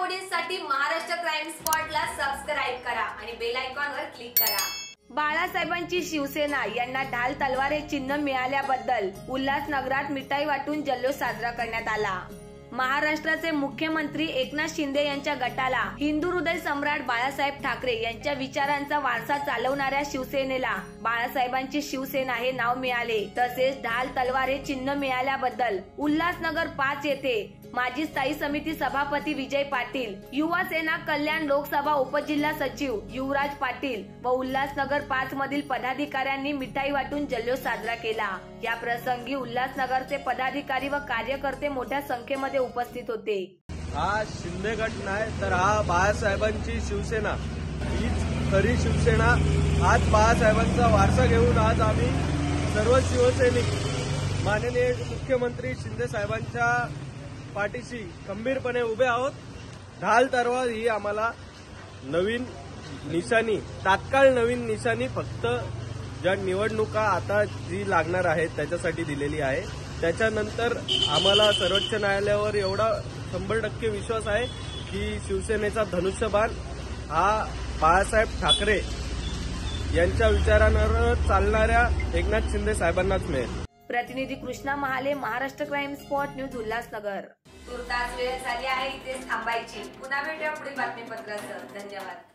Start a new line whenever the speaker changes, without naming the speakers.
घडामोडींसाठी Maharashtra crime स्पॉटला subscribe करा आणि बेल आयकॉनवर क्लिक करा। बाळासाहेबांची शिवसेना यांना ढाल तलवार हे चिन्ह मिळाल्याबद्दल उल्हासनगरात मिठाई वाटून जल्लोष साजरा करण्यात आला। महाराष्ट्राचे मुख्यमंत्री एकनाथ शिंदे यांच्या गटाला हिंदू हृदय सम्राट बाळासाहेब ठाकरे यांच्या विचारांचा वारसा चालवणाऱ्या शिवसेनेला बाळासाहेबांची शिवसेना हे नाव मिळाले। तसेच ढाल तलवार हे चिन्ह मिळाल्याबद्दल उल्हासनगर 5 येथे माजी स्थायी समिती सभापती विजय पाटील, युवा सेना कल्याण लोकसभा उपजिल्हा सचिव युवराज पाटील व उल्हासनगर 5 मधील पदाधिकाऱ्यांनी मिठाई वाटून जल्लोष साजरा केला। या प्रसंगी उल्हासनगरचे पदाधिकारी व कार्यकर्ते मोठ्या संख्येमध्ये उपस्थित होते।
हा शिंदे गट नाही तर हा बाळासाहेबांची शिवसेना, हीच खरी शिवसेना। आज बाळासाहेबांचा वारसा घेऊन आज आम्ही सर्व शिवसैनिक माननीय मुख्यमंत्री शिंदे साहेबांच्या पाठीशी खंबीरपणे उभे आहोत। ढाल तलवार ही आम्हाला नवीन निशाणी, तात्काळ नवीन निशाणी फक्त ज्या निवडणुका आता जी लागणार आहेत त्याच्यासाठी दिलेली आहे। त्याच्यानंतर आम्हाला सर्वोच्च न्यायालयावर एवढा 100% विश्वास आहे की शिवसेनेचा धनुष्यबाण हा बाळासाहेब ठाकरे यांच्या विचारांवर चालणाऱ्या एकनाथ शिंदे साहेबांनाच मिळेल।
प्रतिनिधी Krishna Mahale, Maharashtra crime spot news, Ulhasnagar. तुर्तास वेळ झाली आहे इथेच थांबायची। पुन्हा भेटूया पुढील बातमीपत्रासह। धन्यवाद।